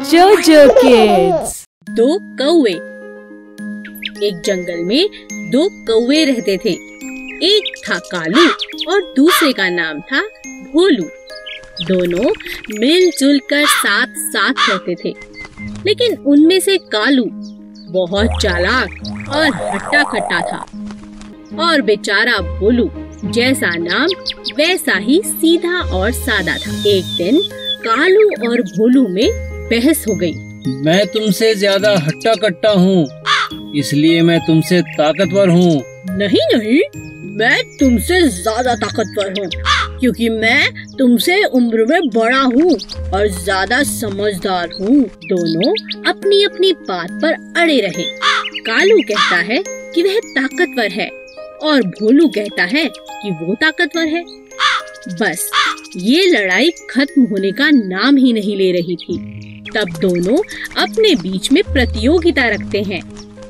जोजो किड्स। दो कौवे। एक जंगल में दो कौवे रहते थे। एक था कालू और दूसरे का नाम था भोलू। दोनों मिलजुल कर साथ साथ रहते थे, लेकिन उनमें से कालू बहुत चालाक और हट्टा कट्टा था और बेचारा भोलू जैसा नाम वैसा ही सीधा और सादा था। एक दिन कालू और भोलू में बहस हो गई। मैं तुमसे ज्यादा हट्टा कट्टा हूँ, इसलिए मैं तुमसे ताकतवर हूँ। नहीं नहीं, मैं तुमसे ज्यादा ताकतवर हूँ, क्योंकि मैं तुमसे उम्र में बड़ा हूँ और ज्यादा समझदार हूँ। दोनों अपनी अपनी बात पर अड़े रहे। कालू कहता है कि वह ताकतवर है और भोलू कहता है कि वो ताकतवर है। बस ये लड़ाई खत्म होने का नाम ही नहीं ले रही थी। तब दोनों अपने बीच में प्रतियोगिता रखते हैं।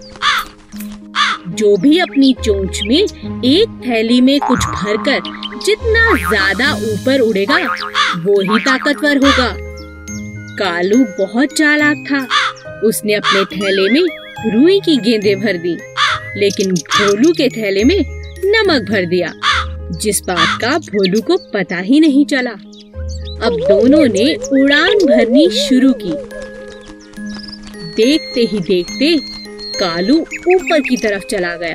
जो भी अपनी चोंच में एक थैली में कुछ भरकर जितना ज्यादा ऊपर उड़ेगा वो ही ताकतवर होगा। कालू बहुत चालाक था। उसने अपने थैले में रुई की गेंदें भर दी, लेकिन भोलू के थैले में नमक भर दिया, जिस बात का भोलू को पता ही नहीं चला। अब दोनों ने उड़ान भरनी शुरू की। देखते ही देखते कालू ऊपर की तरफ चला गया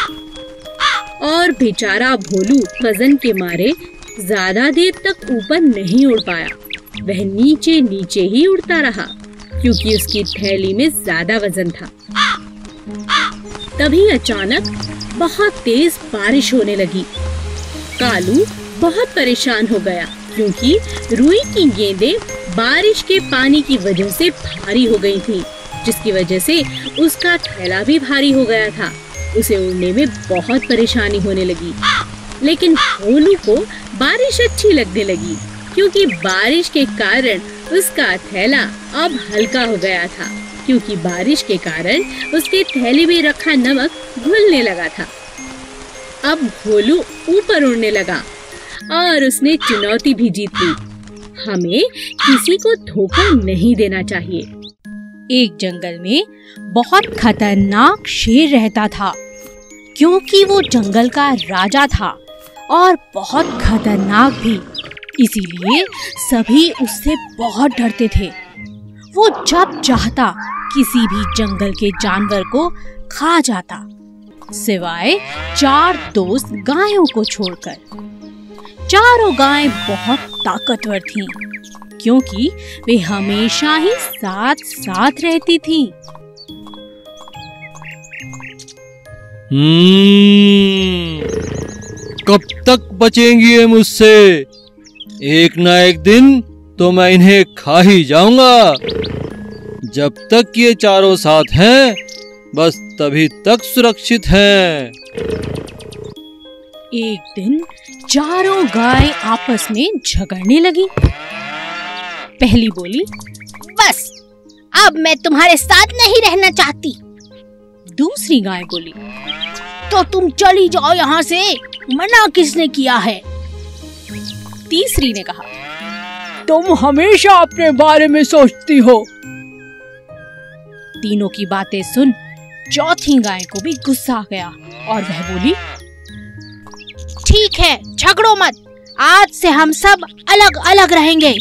और बेचारा भोलू वजन के मारे ज्यादा देर तक ऊपर नहीं उड़ पाया। वह नीचे नीचे ही उड़ता रहा, क्योंकि उसकी थैली में ज्यादा वजन था। तभी अचानक बहुत तेज बारिश होने लगी। कालू बहुत परेशान हो गया, क्योंकि रुई की गेंदें बारिश के पानी की वजह से भारी हो गई थीं, जिसकी वजह से उसका थैला भी भारी हो गया था। उसे उड़ने में बहुत परेशानी होने लगी। लेकिन भोलू को बारिश अच्छी लगने लगी, क्योंकि बारिश के कारण उसका थैला अब हल्का हो गया था, क्योंकि बारिश के कारण उसके थैले में रखा नमक घुलने लगा था। अब भोलू ऊपर उड़ने लगा और उसने चुनौती भी जीत ली। हमें किसी को धोखा नहीं देना चाहिए। एक जंगल में बहुत खतरनाक शेर रहता था, क्योंकि वो जंगल का राजा था और बहुत खतरनाक भी। इसीलिए सभी उससे बहुत डरते थे। वो जब चाहता किसी भी जंगल के जानवर को खा जाता, सिवाय 4 दोस्त गायों को छोड़कर। चारों गायें बहुत ताकतवर थीं, क्योंकि वे हमेशा ही साथ साथ रहती थीं। कब तक बचेंगी ये मुझसे? एक ना एक दिन तो मैं इन्हें खा ही जाऊंगा। जब तक ये चारों साथ हैं, बस तभी तक सुरक्षित हैं। एक दिन चारों गाय आपस में झगड़ने लगी। पहली बोली, बस अब मैं तुम्हारे साथ नहीं रहना चाहती। दूसरी गाय बोली, तो तुम चली जाओ यहाँ से, मना किसने किया है? तीसरी ने कहा, तुम हमेशा अपने बारे में सोचती हो। तीनों की बातें सुन चौथी गाय को भी गुस्सा आ गया और वह बोली, ठीक है, झगड़ो मत, आज से हम सब अलग अलग रहेंगे।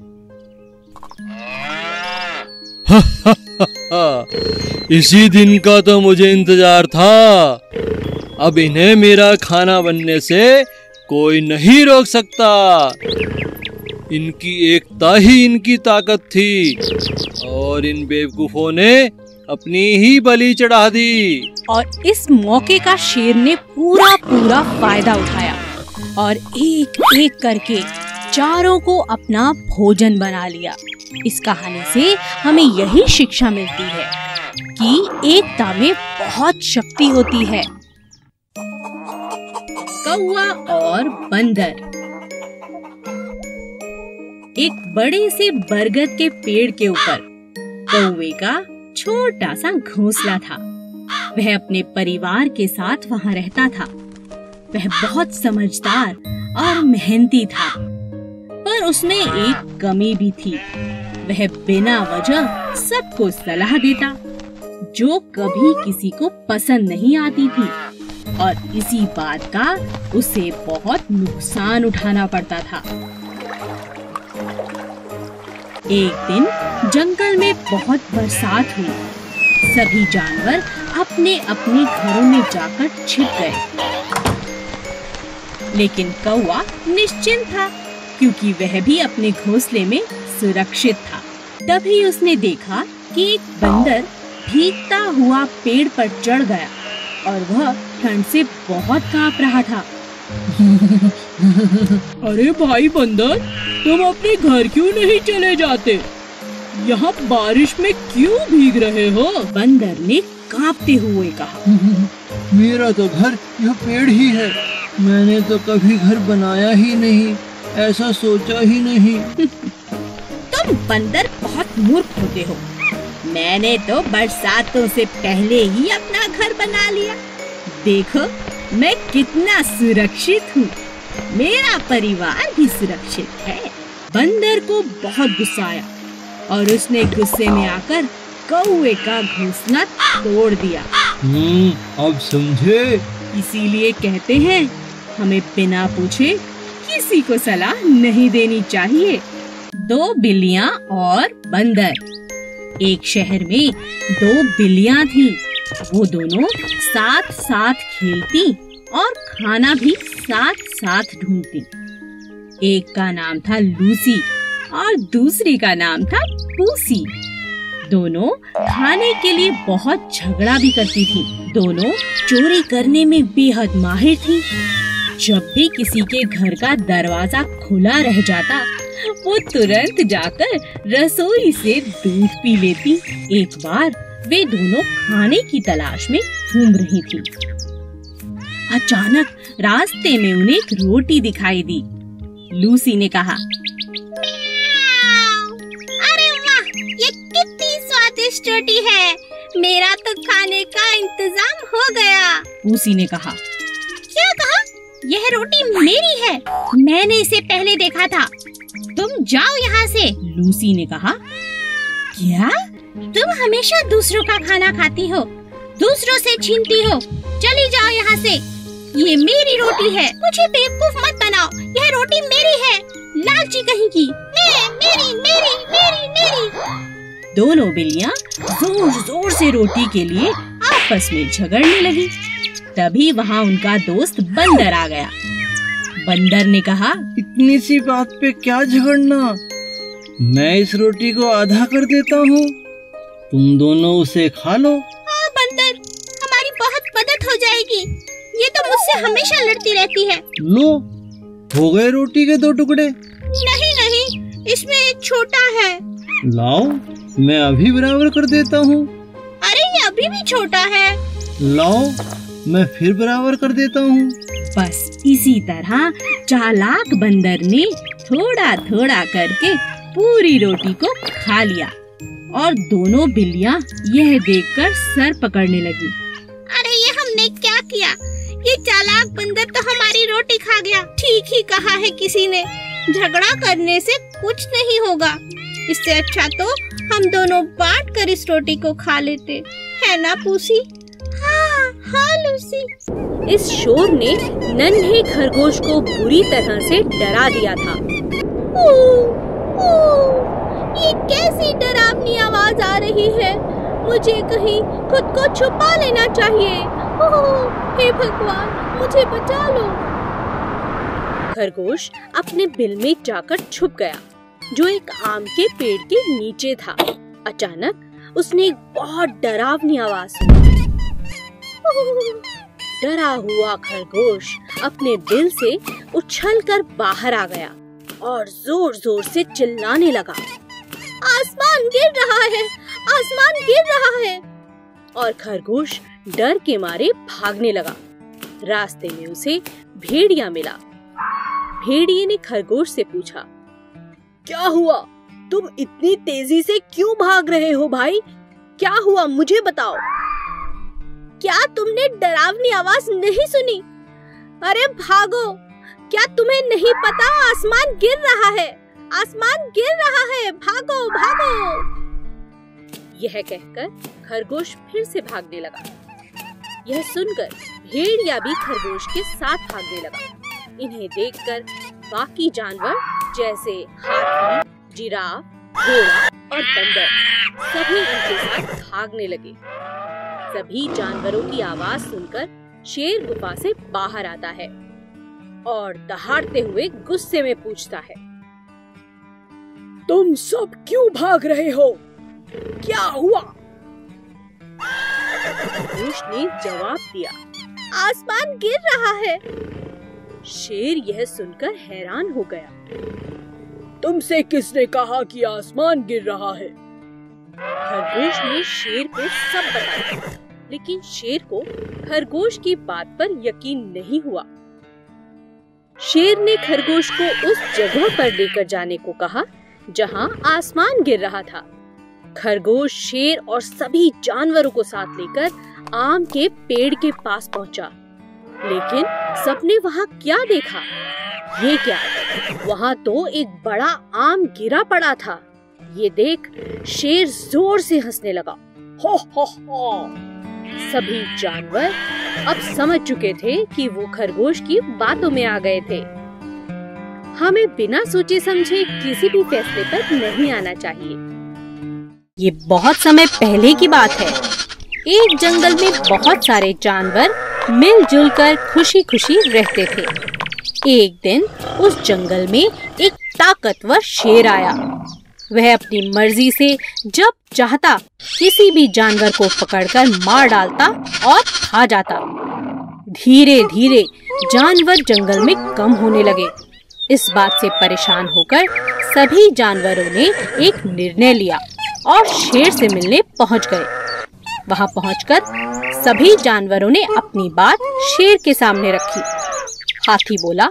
इसी दिन का तो मुझे इंतजार था। अब इन्हें मेरा खाना बनने से कोई नहीं रोक सकता। इनकी एकता ही इनकी ताकत थी और इन बेवकूफों ने अपनी ही बलि चढ़ा दी। और इस मौके का शेर ने पूरा फायदा उठाया और एक एक करके चारों को अपना भोजन बना लिया। इस कहानी से हमें यही शिक्षा मिलती है कि एकता में बहुत शक्ति होती है। कौवा और बंदर। एक बड़े से बरगद के पेड़ के ऊपर कौवे का छोटा सा घोंसला था। वह अपने परिवार के साथ वहाँ रहता था। वह बहुत समझदार और मेहनती था, पर उसमें एक कमी भी थी। वह बिना वजह सबको सलाह देता, जो कभी किसी को पसंद नहीं आती थी, और इसी बात का उसे बहुत नुकसान उठाना पड़ता था। एक दिन जंगल में बहुत बरसात हुई। सभी जानवर अपने अपने घरों में जाकर छिप गए, लेकिन कौवा निश्चिंत था, क्योंकि वह भी अपने घोंसले में सुरक्षित था। तभी उसने देखा कि एक बंदर भीगता हुआ पेड़ पर चढ़ गया और वह ठंड से बहुत कांप रहा था। अरे भाई बंदर, तुम अपने घर क्यों नहीं चले जाते? यहाँ बारिश में क्यों भीग रहे हो? बंदर ने कांपते हुए कहा। मेरा तो घर यह पेड़ ही है। मैंने तो कभी घर बनाया ही नहीं, ऐसा सोचा ही नहीं। तुम बंदर बहुत मूर्ख होते हो। मैंने तो बरसातों से पहले ही अपना घर बना लिया। देखो मैं कितना सुरक्षित हूँ। मेरा परिवार भी सुरक्षित है। बंदर को बहुत गुस्सा आया और उसने गुस्से में आकर कौवे का घोंसला तोड़ दिया। अब समझे? इसीलिए कहते हैं, हमें बिना पूछे किसी को सलाह नहीं देनी चाहिए। दो बिल्लियाँ और बंदर। एक शहर में दो बिल्लियाँ थीं। वो दोनों साथ साथ खेलती और खाना भी साथ साथ ढूंढती। एक का नाम था लूसी और दूसरी का नाम था पूसी। दोनों खाने के लिए बहुत झगड़ा भी करती थी। दोनों चोरी करने में बेहद माहिर थी। जब भी किसी के घर का दरवाजा खुला रह जाता, वो तुरंत जाकर रसोई से दूध पी लेती। एक बार वे दोनों खाने की तलाश में घूम रही थी। अचानक रास्ते में उन्हें एक रोटी दिखाई दी। लूसी ने कहा, अरे वाह, ये कितनी स्वादिष्ट रोटी है। मेरा तो खाने का इंतजाम हो गया। पूसी ने कहा, क्या कहा? यह रोटी मेरी है। मैंने इसे पहले देखा था। तुम जाओ यहाँ से। लूसी ने कहा, क्या? तुम हमेशा दूसरों का खाना खाती हो, दूसरों से छीनती हो। चली जाओ यहाँ से। ये मेरी रोटी है। मुझे बेवकूफ मत बनाओ। यह रोटी मेरी है। लालची कहीं की। मेरी मेरी मेरी मेरी। दोनों बिल्लियाँ जोर जोर से रोटी के लिए आपस में झगड़ने लगी। तभी वहाँ उनका दोस्त बंदर आ गया। बंदर ने कहा, इतनी सी बात पे क्या झगड़ना? मैं इस रोटी को आधा कर देता हूँ, तुम दोनों उसे खा लो। हाँ बंदर, हमारी बहुत मदद हो जाएगी। ये तो मुझसे हमेशा लड़ती रहती है। लो, हो गए रोटी के दो टुकड़े। नहीं नहीं, इसमें एक छोटा है। लाओ, मैं अभी बराबर कर देता हूँ। अरे ये अभी भी छोटा है। लाओ, मैं फिर बराबर कर देता हूँ। बस इसी तरह चालाक बंदर ने थोड़ा थोड़ा करके पूरी रोटी को खा लिया और दोनों बिल्लियाँ यह देखकर सर पकड़ने लगी। अरे ये हमने क्या किया? ये चालाक बंदर तो हमारी रोटी खा गया। ठीक ही कहा है किसी ने, झगड़ा करने से कुछ नहीं होगा। इससे अच्छा तो हम दोनों बांट कर इस रोटी को खा लेते, है ना पूसी? हाँ हाँ लूसी। इस शोर ने नन्हे खरगोश को बुरी तरह से डरा दिया था। ये कैसी डरावनी आवाज आ रही है? मुझे कहीं खुद को छुपा लेना चाहिए। हे भगवान, मुझे बचा लो। खरगोश अपने बिल में जाकर छुप गया, जो एक आम के पेड़ के नीचे था। अचानक उसने एक बहुत डरावनी आवाज सुनी। डरा हुआ खरगोश अपने बिल से उछलकर बाहर आ गया और जोर जोर से चिल्लाने लगा, आसमान गिर रहा है, आसमान गिर रहा है। और खरगोश डर के मारे भागने लगा। रास्ते में उसे भेड़िया मिला। भेड़िए ने खरगोश से पूछा, क्या हुआ? तुम इतनी तेजी से क्यों भाग रहे हो भाई? क्या हुआ, मुझे बताओ। क्या तुमने डरावनी आवाज नहीं सुनी? अरे भागो, क्या तुम्हें नहीं पता आसमान गिर रहा है, आसमान गिर रहा है, भागो भागो। यह कहकर खरगोश फिर से भागने लगा। यह सुनकर भेड़िया भी खरगोश के साथ भागने लगा। इन्हें देखकर बाकी जानवर जैसे हाथी, जिराफ, घोड़ा और बंदर सभी इनके साथ भागने लगे। सभी जानवरों की आवाज सुनकर शेर गुफा से बाहर आता है और दहाड़ते हुए गुस्से में पूछता है, तुम सब क्यों भाग रहे हो? क्या हुआ? खरगोश ने जवाब दिया, आसमान गिर रहा है। शेर यह सुनकर हैरान हो गया। तुमसे किसने कहा कि आसमान गिर रहा है? खरगोश ने शेर को सब बताया, लेकिन शेर को खरगोश की बात पर यकीन नहीं हुआ। शेर ने खरगोश को उस जगह पर लेकर जाने को कहा जहां आसमान गिर रहा था। खरगोश शेर और सभी जानवरों को साथ लेकर आम के पेड़ के पास पहुंचा, लेकिन सबने वहां क्या देखा? ये क्या, वहां तो एक बड़ा आम गिरा पड़ा था। ये देख शेर जोर से हंसने लगा। हो हो। सभी जानवर अब समझ चुके थे कि वो खरगोश की बातों में आ गए थे। हमें बिना सोचे समझे किसी भी फैसले पर नहीं आना चाहिए। ये बहुत समय पहले की बात है। एक जंगल में बहुत सारे जानवर मिलजुल कर खुशी खुशी रहते थे। एक दिन उस जंगल में एक ताकतवर शेर आया। वह अपनी मर्जी से जब चाहता किसी भी जानवर को पकड़कर मार डालता और खा जाता। धीरे धीरे जानवर जंगल में कम होने लगे। इस बात से परेशान होकर सभी जानवरों ने एक निर्णय लिया और शेर से मिलने पहुंच गए। वहां पहुंचकर सभी जानवरों ने अपनी बात शेर के सामने रखी। हाथी बोला,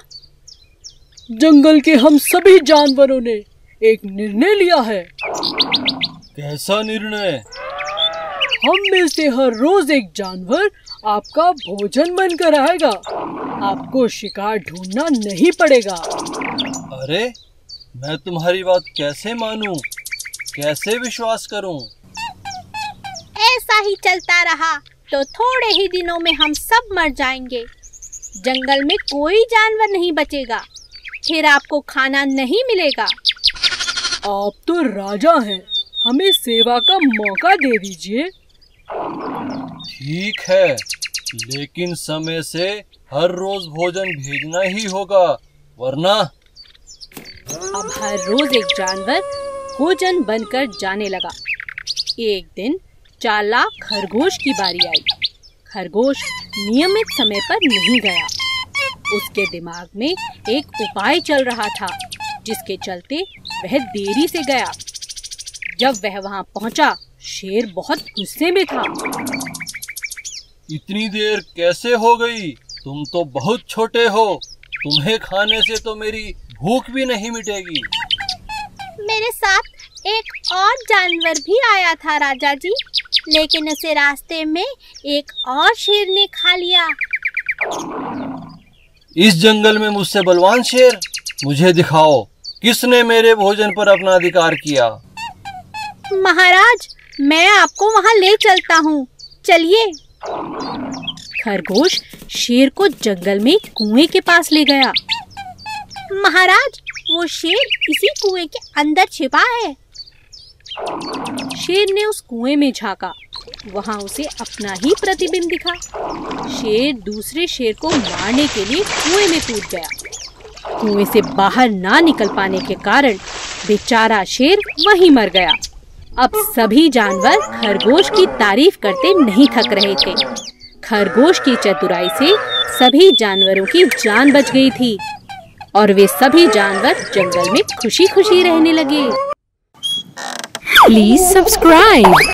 जंगल के हम सभी जानवरों ने एक निर्णय लिया है। कैसा निर्णय? हम में से हर रोज एक जानवर आपका भोजन बनकर आएगा। आपको शिकार ढूंढना नहीं पड़ेगा। अरे, मैं तुम्हारी बात कैसे मानूं? कैसे विश्वास करूं? ऐसा ही चलता रहा तो थोड़े ही दिनों में हम सब मर जाएंगे। जंगल में कोई जानवर नहीं बचेगा। फिर आपको खाना नहीं मिलेगा। आप तो राजा हैं, हमें सेवा का मौका दे दीजिए। ठीक है, लेकिन समय से हर रोज भोजन भेजना ही होगा, वरना। अब हर रोज एक जानवर भोजन बनकर जाने लगा। एक दिन चालाक खरगोश की बारी आई। खरगोश नियमित समय पर नहीं गया। उसके दिमाग में एक उपाय चल रहा था, जिसके चलते वह देरी से गया। जब वह वहां पहुंचा, शेर बहुत गुस्से में था। इतनी देर कैसे हो गई? तुम तो बहुत छोटे हो। तुम्हें खाने से तो मेरी भूख भी नहीं मिटेगी। मेरे साथ एक और जानवर भी आया था राजा जी, लेकिन उसे रास्ते में एक और शेर ने खा लिया। इस जंगल में मुझसे बलवान शेर? मुझे दिखाओ, किसने मेरे भोजन पर अपना अधिकार किया? महाराज, मैं आपको वहां ले चलता हूँ, चलिए। खरगोश शेर को जंगल में कुएं के पास ले गया। महाराज, वो शेर इसी कुएं के अंदर छिपा है। शेर ने उस कुएं में झांका। वहां उसे अपना ही प्रतिबिंब दिखा। शेर दूसरे शेर को मारने के लिए कुएं में कूद गया। कुएं से बाहर ना निकल पाने के कारण बेचारा शेर वहीं मर गया। अब सभी जानवर खरगोश की तारीफ करते नहीं थक रहे थे। खरगोश की चतुराई से सभी जानवरों की जान बच गई थी और वे सभी जानवर जंगल में खुशी खुशी रहने लगे। Please subscribe.